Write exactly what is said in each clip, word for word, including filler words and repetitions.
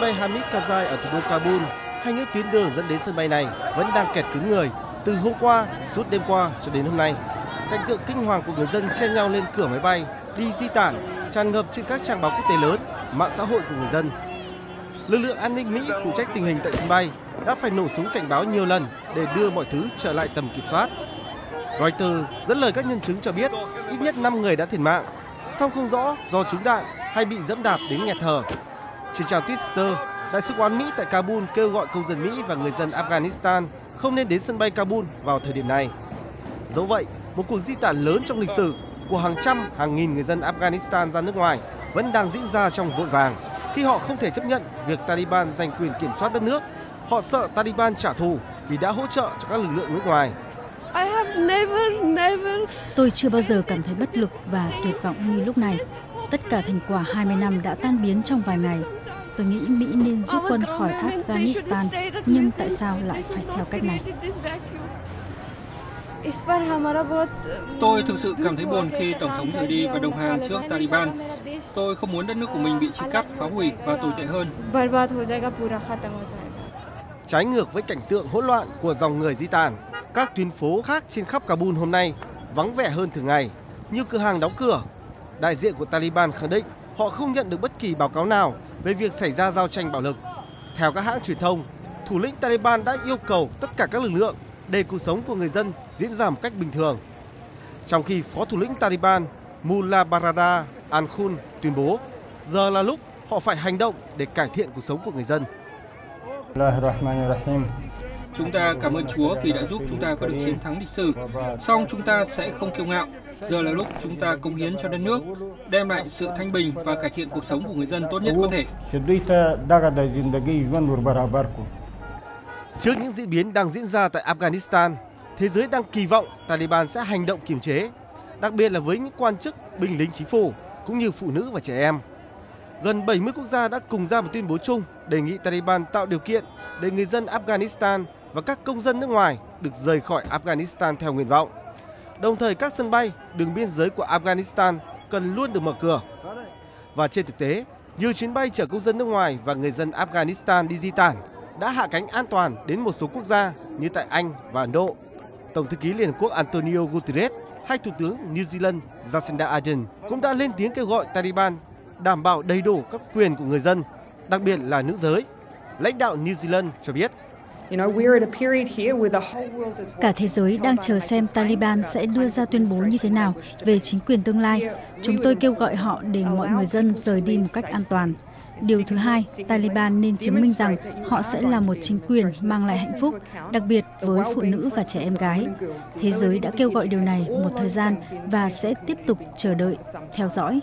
bay Hamid Karzai ở thủ đô Kabul, hay những tuyến đường dẫn đến sân bay này vẫn đang kẹt cứng người từ hôm qua, suốt đêm qua cho đến hôm nay. Cảnh tượng kinh hoàng của người dân chen nhau lên cửa máy bay đi di tản tràn ngập trên các trang báo quốc tế lớn, mạng xã hội của người dân. Lực lượng an ninh Mỹ phụ trách tình hình tại sân bay đã phải nổ súng cảnh báo nhiều lần để đưa mọi thứ trở lại tầm kiểm soát. Reuters dẫn lời các nhân chứng cho biết ít nhất năm người đã thiệt mạng, song không rõ do trúng đạn hay bị dẫm đạp đến nghẹt thở. Trên trang Twitter, Đại sứ quán Mỹ tại Kabul kêu gọi công dân Mỹ và người dân Afghanistan không nên đến sân bay Kabul vào thời điểm này. Dẫu vậy, một cuộc di tản lớn trong lịch sử của hàng trăm, hàng nghìn người dân Afghanistan ra nước ngoài vẫn đang diễn ra trong vội vàng khi họ không thể chấp nhận việc Taliban giành quyền kiểm soát đất nước. Họ sợ Taliban trả thù vì đã hỗ trợ cho các lực lượng nước ngoài. I have never, never... Tôi chưa bao giờ cảm thấy bất lực và tuyệt vọng như lúc này. Tất cả thành quả hai mươi năm đã tan biến trong vài ngày. Tôi nghĩ Mỹ nên rút quân khỏi Afghanistan, nhưng tại sao lại phải theo cách này? Tôi thực sự cảm thấy buồn khi Tổng thống rời đi và đồng hàng trước Taliban. Tôi không muốn đất nước của mình bị chia cắt, phá hủy và tồi tệ hơn. Trái ngược với cảnh tượng hỗn loạn của dòng người di tản, các tuyến phố khác trên khắp Kabul hôm nay vắng vẻ hơn thường ngày, nhiều cửa hàng đóng cửa. Đại diện của Taliban khẳng định họ không nhận được bất kỳ báo cáo nào về việc xảy ra giao tranh bạo lực. Theo các hãng truyền thông, thủ lĩnh Taliban đã yêu cầu tất cả các lực lượng để cuộc sống của người dân diễn ra một cách bình thường. Trong khi Phó thủ lĩnh Taliban Mullah Barada Al-Khul tuyên bố giờ là lúc họ phải hành động để cải thiện cuộc sống của người dân. Chúng ta cảm ơn Chúa vì đã giúp chúng ta có được chiến thắng lịch sử. Song chúng ta sẽ không kiêu ngạo. Giờ là lúc chúng ta cống hiến cho đất nước, đem lại sự thanh bình và cải thiện cuộc sống của người dân tốt nhất có thể. Trước những diễn biến đang diễn ra tại Afghanistan, thế giới đang kỳ vọng Taliban sẽ hành động kiềm chế, đặc biệt là với những quan chức, binh lính chính phủ cũng như phụ nữ và trẻ em. Gần bảy mươi quốc gia đã cùng ra một tuyên bố chung đề nghị Taliban tạo điều kiện để người dân Afghanistan và các công dân nước ngoài được rời khỏi Afghanistan theo nguyện vọng. Đồng thời các sân bay, đường biên giới của Afghanistan cần luôn được mở cửa. Và trên thực tế, nhiều chuyến bay chở công dân nước ngoài và người dân Afghanistan đi di tản đã hạ cánh an toàn đến một số quốc gia như tại Anh và Ấn Độ. Tổng thư ký Liên Hợp Quốc Antonio Guterres hay Thủ tướng New Zealand Jacinda Ardern cũng đã lên tiếng kêu gọi Taliban đảm bảo đầy đủ các quyền của người dân, đặc biệt là nữ giới. Lãnh đạo New Zealand cho biết, cả thế giới đang chờ xem Taliban sẽ đưa ra tuyên bố như thế nào về chính quyền tương lai. Chúng tôi kêu gọi họ để mọi người dân rời đi một cách an toàn. Điều thứ hai, Taliban nên chứng minh rằng họ sẽ là một chính quyền mang lại hạnh phúc, đặc biệt với phụ nữ và trẻ em gái. Thế giới đã kêu gọi điều này một thời gian và sẽ tiếp tục chờ đợi, theo dõi.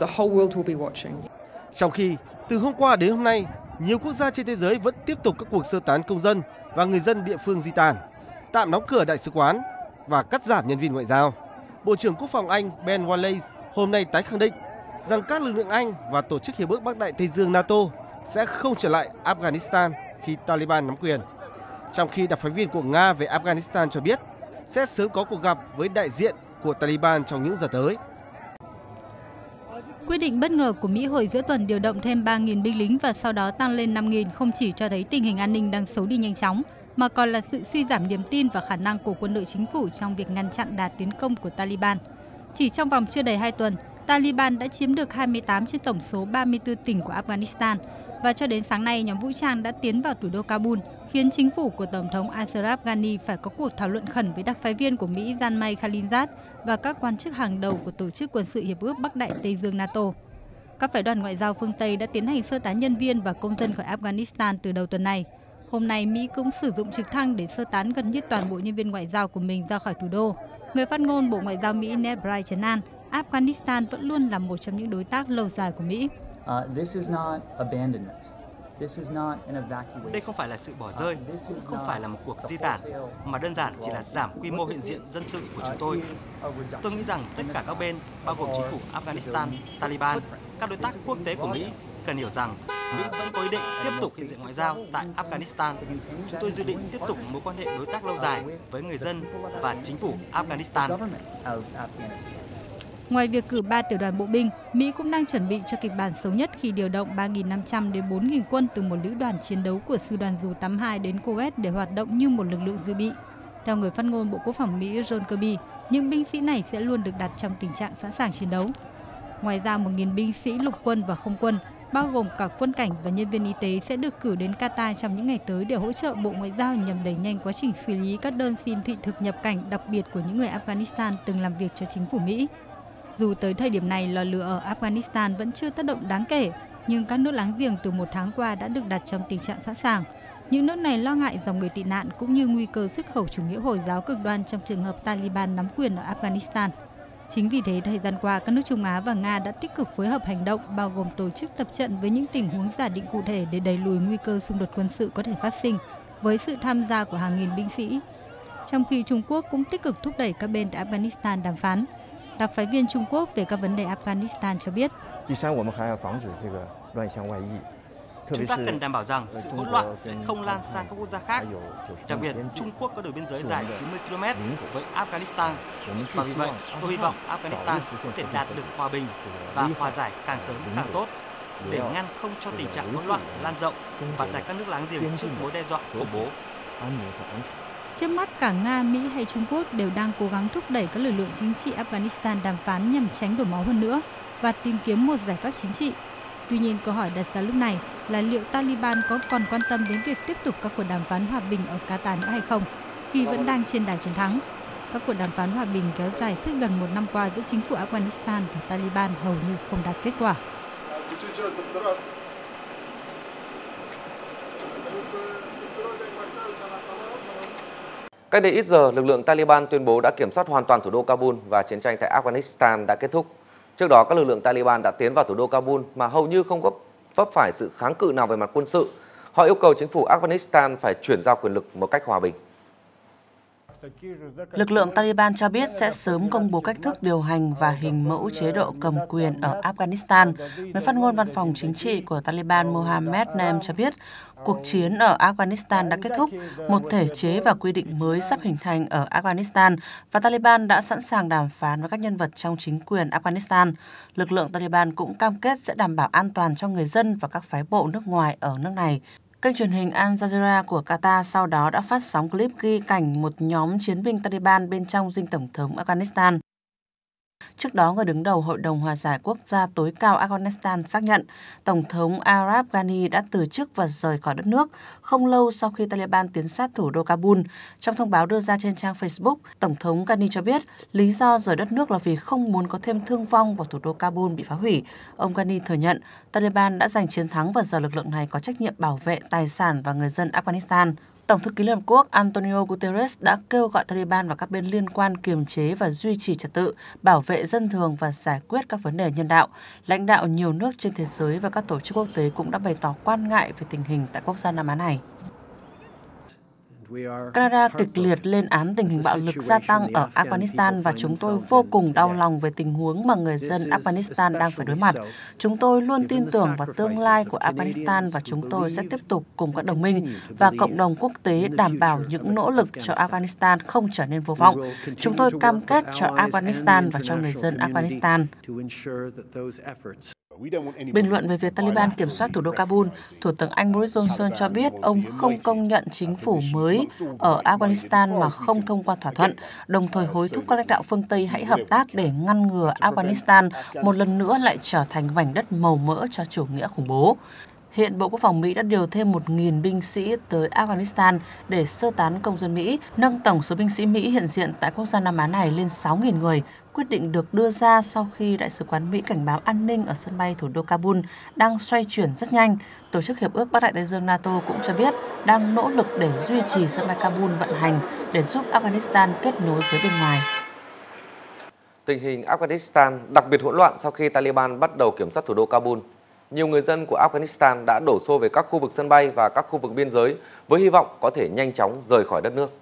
Trong khi, từ hôm qua đến hôm nay, nhiều quốc gia trên thế giới vẫn tiếp tục các cuộc sơ tán công dân và người dân địa phương di tản, tạm đóng cửa đại sứ quán và cắt giảm nhân viên ngoại giao. Bộ trưởng Quốc phòng Anh Ben Wallace hôm nay tái khẳng định rằng các lực lượng Anh và Tổ chức Hiệp ước Bắc Đại Tây Dương NATO sẽ không trở lại Afghanistan khi Taliban nắm quyền. Trong khi đặc phái viên của Nga về Afghanistan cho biết sẽ sớm có cuộc gặp với đại diện của Taliban trong những giờ tới. Quyết định bất ngờ của Mỹ hồi giữa tuần điều động thêm ba nghìn binh lính và sau đó tăng lên năm nghìn không chỉ cho thấy tình hình an ninh đang xấu đi nhanh chóng, mà còn là sự suy giảm niềm tin và khả năng của quân đội chính phủ trong việc ngăn chặn đà tiến công của Taliban. Chỉ trong vòng chưa đầy hai tuần, Taliban đã chiếm được hai mươi tám trên tổng số ba mươi tư tỉnh của Afghanistan và cho đến sáng nay nhóm vũ trang đã tiến vào thủ đô Kabul, khiến chính phủ của Tổng thống Ashraf Ghani phải có cuộc thảo luận khẩn với đặc phái viên của Mỹ Jan-May Khalilzad và các quan chức hàng đầu của Tổ chức Quân sự Hiệp ước Bắc Đại Tây Dương NATO. Các phái đoàn ngoại giao phương Tây đã tiến hành sơ tán nhân viên và công dân khỏi Afghanistan từ đầu tuần này. Hôm nay, Mỹ cũng sử dụng trực thăng để sơ tán gần như toàn bộ nhân viên ngoại giao của mình ra khỏi thủ đô. Người phát ngôn Bộ Ngoại giao Mỹ Ned Price trấn an, Afghanistan vẫn luôn là một trong những đối tác lâu dài của Mỹ. Đây không phải là sự bỏ rơi, cũng không phải là một cuộc di tản, mà đơn giản chỉ là giảm quy mô hiện diện dân sự của chúng tôi. Tôi nghĩ rằng tất cả các bên, bao gồm chính phủ Afghanistan, Taliban, các đối tác quốc tế của Mỹ, cần hiểu rằng Mỹ vẫn có ý định tiếp tục hiện diện ngoại giao tại Afghanistan. Chúng tôi dự định tiếp tục mối quan hệ đối tác lâu dài với người dân và chính phủ Afghanistan. Ngoài việc cử ba tiểu đoàn bộ binh, Mỹ cũng đang chuẩn bị cho kịch bản xấu nhất khi điều động ba nghìn năm trăm đến bốn nghìn quân từ một lữ đoàn chiến đấu của sư đoàn dù tám mươi hai đến Kuwait để hoạt động như một lực lượng dự bị. Theo người phát ngôn Bộ Quốc phòng Mỹ John Kirby, những binh sĩ này sẽ luôn được đặt trong tình trạng sẵn sàng chiến đấu. Ngoài ra, một nghìn binh sĩ lục quân và không quân, bao gồm cả quân cảnh và nhân viên y tế sẽ được cử đến Qatar trong những ngày tới để hỗ trợ Bộ Ngoại giao nhằm đẩy nhanh quá trình xử lý các đơn xin thị thực nhập cảnh, đặc biệt của những người Afghanistan từng làm việc cho chính phủ Mỹ. Dù tới thời điểm này lò lửa ở Afghanistan vẫn chưa tác động đáng kể, nhưng các nước láng giềng từ một tháng qua đã được đặt trong tình trạng sẵn sàng. Những nước này lo ngại dòng người tị nạn cũng như nguy cơ xuất khẩu chủ nghĩa Hồi giáo cực đoan trong trường hợp Taliban nắm quyền ở Afghanistan. Chính vì thế, thời gian qua, các nước Trung Á và Nga đã tích cực phối hợp hành động, bao gồm tổ chức tập trận với những tình huống giả định cụ thể để đẩy lùi nguy cơ xung đột quân sự có thể phát sinh, với sự tham gia của hàng nghìn binh sĩ. Trong khi Trung Quốc cũng tích cực thúc đẩy các bên tại Afghanistan đàm phán. Đặc phái viên Trung Quốc về các vấn đề Afghanistan cho biết. Chúng ta cần đảm bảo rằng sự hỗn loạn sẽ không lan sang các quốc gia khác. Đặc biệt, Trung Quốc có đường biên giới dài chín mươi ki lô mét với Afghanistan. Và vì vậy, tôi hy vọng Afghanistan có thể đạt được hòa bình và hòa giải càng sớm càng tốt, để ngăn không cho tình trạng hỗn loạn lan rộng và đặt các nước láng giềng trước mối đe dọa khủng bố. Trước mắt, cả Nga, Mỹ hay Trung Quốc đều đang cố gắng thúc đẩy các lực lượng chính trị Afghanistan đàm phán nhằm tránh đổ máu hơn nữa và tìm kiếm một giải pháp chính trị. Tuy nhiên, câu hỏi đặt ra lúc này là liệu Taliban có còn quan tâm đến việc tiếp tục các cuộc đàm phán hòa bình ở Qatar nữa hay không, khi vẫn đang trên đà chiến thắng. Các cuộc đàm phán hòa bình kéo dài suốt gần một năm qua giữa chính phủ Afghanistan và Taliban hầu như không đạt kết quả. Cách đây ít giờ, lực lượng Taliban tuyên bố đã kiểm soát hoàn toàn thủ đô Kabul và chiến tranh tại Afghanistan đã kết thúc. Trước đó, các lực lượng Taliban đã tiến vào thủ đô Kabul mà hầu như không có vấp phải sự kháng cự nào về mặt quân sự. Họ yêu cầu chính phủ Afghanistan phải chuyển giao quyền lực một cách hòa bình. Lực lượng Taliban cho biết sẽ sớm công bố cách thức điều hành và hình mẫu chế độ cầm quyền ở Afghanistan. Người phát ngôn văn phòng chính trị của Taliban Mohammed Naim cho biết, cuộc chiến ở Afghanistan đã kết thúc, một thể chế và quy định mới sắp hình thành ở Afghanistan và Taliban đã sẵn sàng đàm phán với các nhân vật trong chính quyền Afghanistan. Lực lượng Taliban cũng cam kết sẽ đảm bảo an toàn cho người dân và các phái bộ nước ngoài ở nước này. Kênh truyền hình Al Jazeera của Qatar sau đó đã phát sóng clip ghi cảnh một nhóm chiến binh Taliban bên trong dinh tổng thống Afghanistan. Trước đó, người đứng đầu Hội đồng Hòa giải Quốc gia tối cao Afghanistan xác nhận Tổng thống Ashraf Ghani đã từ chức và rời khỏi đất nước không lâu sau khi Taliban tiến sát thủ đô Kabul. Trong thông báo đưa ra trên trang Facebook, Tổng thống Ghani cho biết lý do rời đất nước là vì không muốn có thêm thương vong và thủ đô Kabul bị phá hủy. Ông Ghani thừa nhận Taliban đã giành chiến thắng và giờ lực lượng này có trách nhiệm bảo vệ tài sản và người dân Afghanistan. Tổng thư ký Liên Hợp Quốc Antonio Guterres đã kêu gọi Taliban và các bên liên quan kiềm chế và duy trì trật tự, bảo vệ dân thường và giải quyết các vấn đề nhân đạo. Lãnh đạo nhiều nước trên thế giới và các tổ chức quốc tế cũng đã bày tỏ quan ngại về tình hình tại quốc gia Nam Á này. Canada kịch liệt lên án tình hình bạo lực gia tăng ở Afghanistan và chúng tôi vô cùng đau lòng về tình huống mà người dân Afghanistan đang phải đối mặt. Chúng tôi luôn tin tưởng vào tương lai của Afghanistan và chúng tôi sẽ tiếp tục cùng các đồng minh và cộng đồng quốc tế đảm bảo những nỗ lực cho Afghanistan không trở nên vô vọng. Chúng tôi cam kết cho Afghanistan và cho người dân Afghanistan. Bình luận về việc Taliban kiểm soát thủ đô Kabul, Thủ tướng Anh Boris Johnson cho biết ông không công nhận chính phủ mới ở Afghanistan mà không thông qua thỏa thuận, đồng thời hối thúc các lãnh đạo phương Tây hãy hợp tác để ngăn ngừa Afghanistan một lần nữa lại trở thành mảnh đất màu mỡ cho chủ nghĩa khủng bố. Hiện Bộ Quốc phòng Mỹ đã điều thêm một nghìn binh sĩ tới Afghanistan để sơ tán công dân Mỹ, nâng tổng số binh sĩ Mỹ hiện diện tại quốc gia Nam Á này lên sáu nghìn người. Quyết định được đưa ra sau khi Đại sứ quán Mỹ cảnh báo an ninh ở sân bay thủ đô Kabul đang xoay chuyển rất nhanh. Tổ chức Hiệp ước Bắc Đại Tây Dương NATO cũng cho biết đang nỗ lực để duy trì sân bay Kabul vận hành để giúp Afghanistan kết nối với bên ngoài. Tình hình Afghanistan đặc biệt hỗn loạn sau khi Taliban bắt đầu kiểm soát thủ đô Kabul. Nhiều người dân của Afghanistan đã đổ xô về các khu vực sân bay và các khu vực biên giới với hy vọng có thể nhanh chóng rời khỏi đất nước.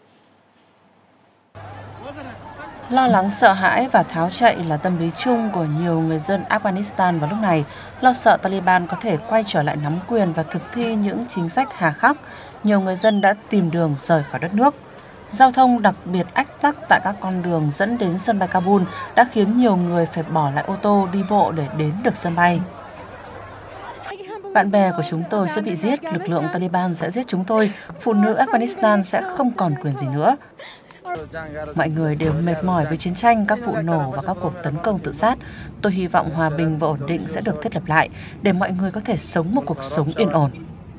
Lo lắng, sợ hãi và tháo chạy là tâm lý chung của nhiều người dân Afghanistan vào lúc này. Lo sợ Taliban có thể quay trở lại nắm quyền và thực thi những chính sách hà khắc, nhiều người dân đã tìm đường rời khỏi đất nước. Giao thông đặc biệt ách tắc tại các con đường dẫn đến sân bay Kabul đã khiến nhiều người phải bỏ lại ô tô đi bộ để đến được sân bay. Bạn bè của chúng tôi sẽ bị giết, lực lượng Taliban sẽ giết chúng tôi, phụ nữ Afghanistan sẽ không còn quyền gì nữa. Mọi người đều mệt mỏi với chiến tranh, các vụ nổ và các cuộc tấn công tự sát. Tôi hy vọng hòa bình và ổn định sẽ được thiết lập lại để mọi người có thể sống một cuộc sống yên ổn.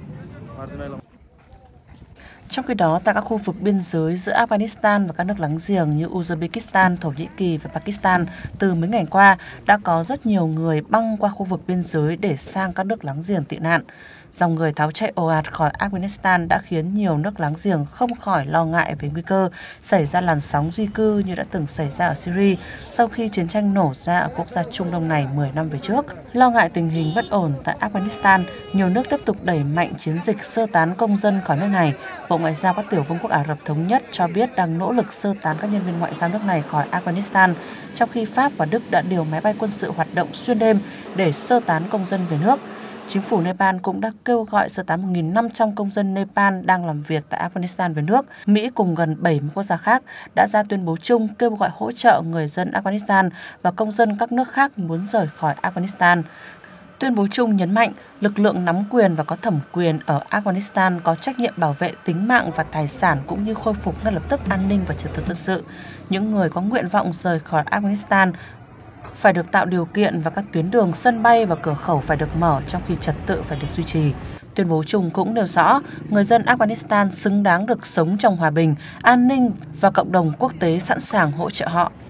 Trong khi đó, tại các khu vực biên giới giữa Afghanistan và các nước láng giềng như Uzbekistan, Thổ Nhĩ Kỳ và Pakistan, từ mấy ngày qua đã có rất nhiều người băng qua khu vực biên giới để sang các nước láng giềng tị nạn. Dòng người tháo chạy ồ ạt khỏi Afghanistan đã khiến nhiều nước láng giềng không khỏi lo ngại về nguy cơ xảy ra làn sóng di cư như đã từng xảy ra ở Syria sau khi chiến tranh nổ ra ở quốc gia Trung Đông này mười năm về trước. Lo ngại tình hình bất ổn tại Afghanistan, nhiều nước tiếp tục đẩy mạnh chiến dịch sơ tán công dân khỏi nước này. Bộ Ngoại giao các tiểu vương quốc Ả Rập Thống Nhất cho biết đang nỗ lực sơ tán các nhân viên ngoại giao nước này khỏi Afghanistan, trong khi Pháp và Đức đã điều máy bay quân sự hoạt động xuyên đêm để sơ tán công dân về nước. Chính phủ Nepal cũng đã kêu gọi sơ tán một nghìn năm trăm công dân Nepal đang làm việc tại Afghanistan về nước. Mỹ cùng gần bảy mươi quốc gia khác đã ra tuyên bố chung kêu gọi hỗ trợ người dân Afghanistan và công dân các nước khác muốn rời khỏi Afghanistan. Tuyên bố chung nhấn mạnh lực lượng nắm quyền và có thẩm quyền ở Afghanistan có trách nhiệm bảo vệ tính mạng và tài sản cũng như khôi phục ngay lập tức an ninh và trật tự dân sự. Những người có nguyện vọng rời khỏi Afghanistan phải được tạo điều kiện và các tuyến đường, sân bay và cửa khẩu phải được mở, trong khi trật tự phải được duy trì. Tuyên bố chung cũng nêu rõ người dân Afghanistan xứng đáng được sống trong hòa bình, an ninh và cộng đồng quốc tế sẵn sàng hỗ trợ họ.